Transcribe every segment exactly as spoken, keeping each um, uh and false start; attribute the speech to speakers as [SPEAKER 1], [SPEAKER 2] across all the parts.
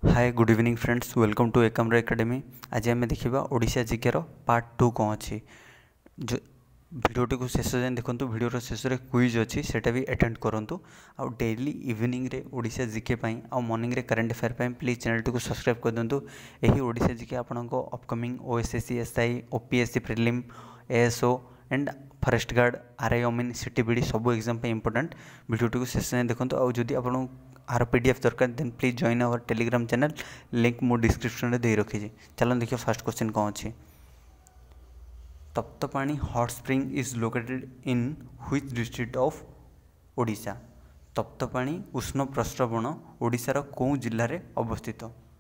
[SPEAKER 1] Hi good evening friends, welcome to Ekamra academy. आज आम देखा ओडिशा जिके पार्ट टू कौन अच्छी जो भिडियोटी को शेष जाए देखो। भिडियोर शेष में क्विज अच्छी सेटा भी अटेंड करूँ। आउ डेली इवनिंग रे ओडिशा जिके आउ मॉर्निंग रे करंट अफेयर प्लीज चैनल टी को सब्सक्राइब कर दिंतु। यही ओडिशा जिके आपको upcoming OSSC SI OPSC prelim ASO and forest guard RI अमीन सीटीबीडी सब एग्जाम इंपोर्टेंट। भिडियोटी को शेष जाए देखो। आउ जदि आप आर पीडीएफ दरकार then please join our Telegram channel, link मो डिस्क्रिप्शन में दे रखी। चलो देखिए फर्स्ट क्वेश्चन कौन अच्छी। Taptapani hot spring is located in which district of Odisha. Taptapani उष्ण प्रस्रवण ओडिशार कौ जिले में अवस्थित।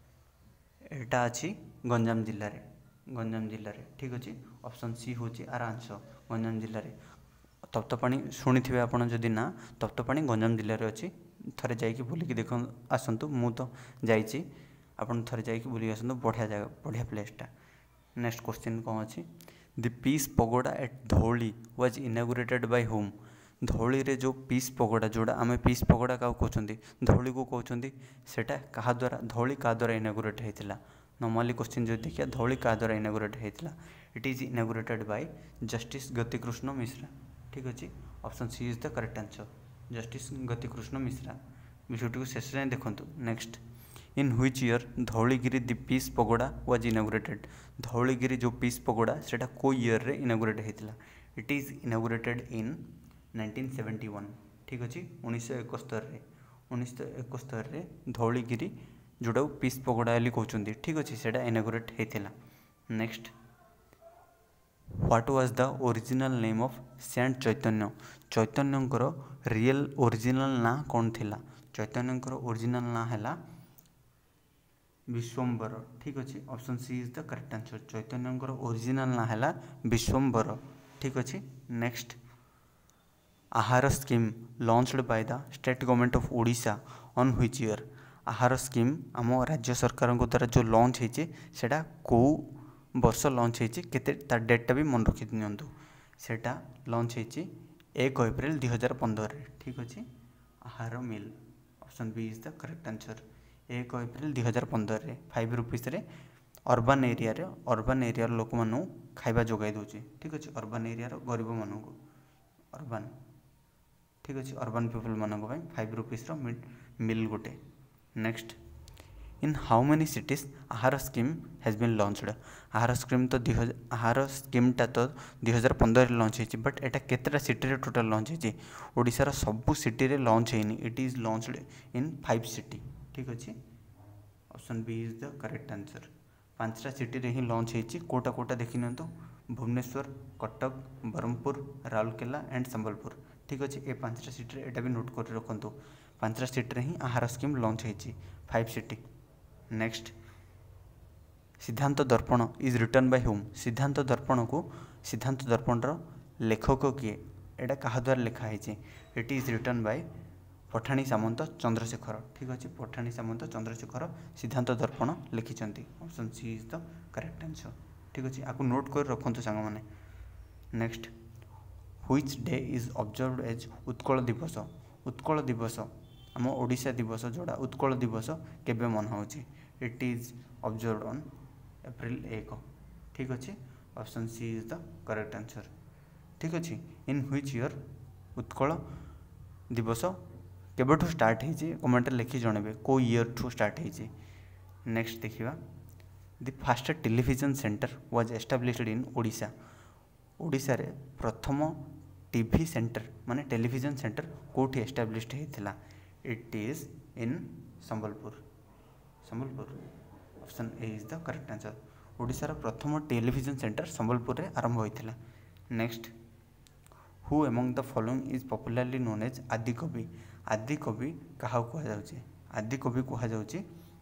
[SPEAKER 1] एटा अच्छी गंजाम जिले में, गंजाम जिले में ठीक अच्छे। ऑप्शन सी हूँ आर आंसर गंजाम जिले में। तप्तपाणी शुणी थे आप जदि ना, तप्तपाणी गंजाम जिले में अच्छी। थरे जाइए बुलिकी देख आसतु, मु तो जाइए आपन थरे जाइए बुलिक आसतु। बढ़िया जगह, बढ़िया प्लेसटा। नेक्स्ट क्वेश्चन कौन अच्छी। The peace pagoda at Dhauli was inaugurated by whom. Dhauli रे जो पीस पगोड़ा जोड़ा आम पीस पगोड़ा क्या कहते धौली को कहते सेटा क्या द्वारा धौली क्या द्वारा इनागुरेट होता। नॉर्मली क्वेश्चन जो देखिए धौली क्या द्वारा इनागुरेट होता। It is inaugurated by justice Gatikrishna Mishra. ठीक अच्छे। Option C is the correct answer justice Gatikrishna Mishra. भिडियोटी को शेष जाए देखूँ। Next, in which year Dhauligiri the peace pagoda was inaugurated. Dhauligiri जो पीस पगोड़ा सेटा को ईयर रे इनागुरेट होता। It is inaugurated in nineteen seventy one. ठीक अच्छे। उन्नीस एकस्तरी उन्नीस एकस्तरी धौलीगिरी जोटा पीस पगोड़ा वाली कहते ठीक अच्छे सेटा इनागुरेट होता। Next, what was the original name of saint Chaitanya. चैतन्यंकर रियल ओरिजिनल ना कौन थिला। चैतन्यंकर ओरिजिनल ना है विश्वम्बर। ठीक अच्छे। Option C is the correct answer चैतन्यंकर ओरिजिनल ना है विश्वम्बर। ठीक अच्छे। Next, Ahaar scheme launched by the state government of Odisha on which year. Ahaar scheme आम राज्य सरकार द्वारा जो लॉन्च होती सेटा को वर्ष लॉन्च होती केते तार डेटा भी मन रखी दिंतु। सेटा लॉन्च होती एक एप्रिल दुई हजार पंद्रह। ठीक अच्छे। आहार मिल option B is the correct answer एक एप्रिल दुई हजार पंद्रह फाइव रुपीस रे अर्बन एरिया रे अर्बन एरिया लोक मानू खाଇବା जोगाई दूचे। ठीक अच्छे। अर्बन एरिया गरीब मानू अर्बन ठीक अच्छे अर्बन पीपल मान फाइव रुपीस मिल गोटे। Next, in how many cities Ahaar scheme has been launched. Ahaar scheme तो आहार स्कीमटा तो दुई हजार पंद्रह लॉन्च होती बट एटा केतटा सिटी रे टोटल लॉन्च होती। ओडिशार सबू सिटी रे लॉन्च होनी। It is launched in five city. ठीक अच्छे। Option B is the correct answer पांचटा सिटी रे ही लॉन्च होती। कोटा कोटा देखी नियंतु भुवनेश्वर, कटक, ब्रह्मपुर, राउरकेला एंड संबलपुर। ठीक अच्छे। ये पांचटा सिटी एटा भी नोट कर रखु। पांचटा सिटी रे ही आहार स्कीम लॉन्च होती five city. Next, Siddhanta Darpan is written bye home. सिद्धांत दर्पण को सिद्धांत दर्पण लेखक किए एटा क्या द्वारा लिखाई। It is written by Pathani Samanta Chandrasekhar. ठीक अच्छे। पठाणी सामंत चंद्रशेखर सिद्धांत दर्पण लिखिं। Option C is the correct answer. ठीक अच्छे। आपको नोट कर रखु सांग मैंने। Next, which day is observed as Utkal Divas. Utkal दिवस आम ओडिशा दिवस जोड़ा उत्कल दिवस केबे मन हो। It is observed on April एक। ठीक अच्छे। Option C is the correct answer. ठीक अच्छे। इन व्हिच ईयर उत्कल दिवस केबठू स्टार्ट होती कमेंट लिखि जनइबे को ईयर ठू स्टार्ट होती। नेक्स्ट देखिए, the first television centre was established in Odisha. Odisha रे प्रथम टीवी सेंटर माने टेलीविजन सेंटर कोठी एस्टाब्लिश्ड होता। It is in Sambalpur. Sambalpur option A is the correct answer ओडिशार प्रथम टेलीविजन सेंटर संबलपुर रे आरंभ होता। Next, who among the following is popularly known as Adikavi. Adikavi क्या कहुचे। आदिकवि कहुचे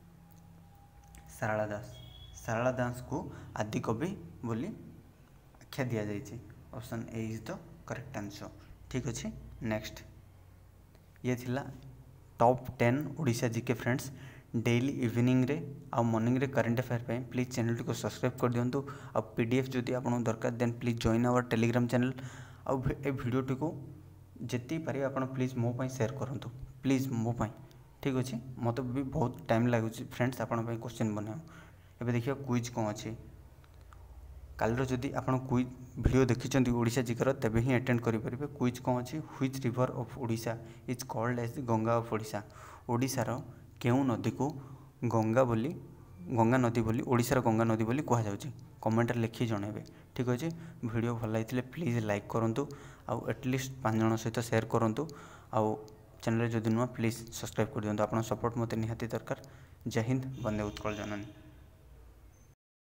[SPEAKER 1] सारला दास। सारला दास को आदिकवि बोली आख्या दि जाए। Option A is the correct answer. ठीक अच्छे। नेक्स्ट, ये थिला टॉप टेन ओडिशा जिके फ्रेंड्स। डेली इवनिंग रे आ मॉर्निंग रे करंट अफेयर प्लीज चैनल को सब्सक्राइब कर दिंतु। आ पीडीएफ जदि आपको दरकार then please join our Telegram channel. आ भिडियोटी को जिते पारे आप प्लीज मो पाई शेयर करूँ प्लीज मो पाई। ठीक अच्छे मत भी बहुत टाइम लगुच फ्रेंड्स आपण क्वेश्चन बना एबे देखिए क्विज कौन अच्छे काल जदि आपण क्विज वीडियो देखिं ओडिशा जिकर तेबे ही अटेंड करेंगे क्विज कौन अच्छी which river of Odisha is called as Ganga of Odisha ओडिशार केउं नदी को गंगा बोली गंगा नदी बोली ओडिशार गंगा नदी बोली कह जाउची कमेंट लिखि जणेबे ठीक अच्छे वीडियो भल लगी प्लीज लाइक करूँ आउ एटलिस्ट पाँच जन सहित शेयर करूँ आउ चैनल जदि नुआ प्लीज सब्सक्राइब कर दिखाँ आप सपोर्ट मत निहाती दरकार जय हिंद वंदे उत्कल जननी।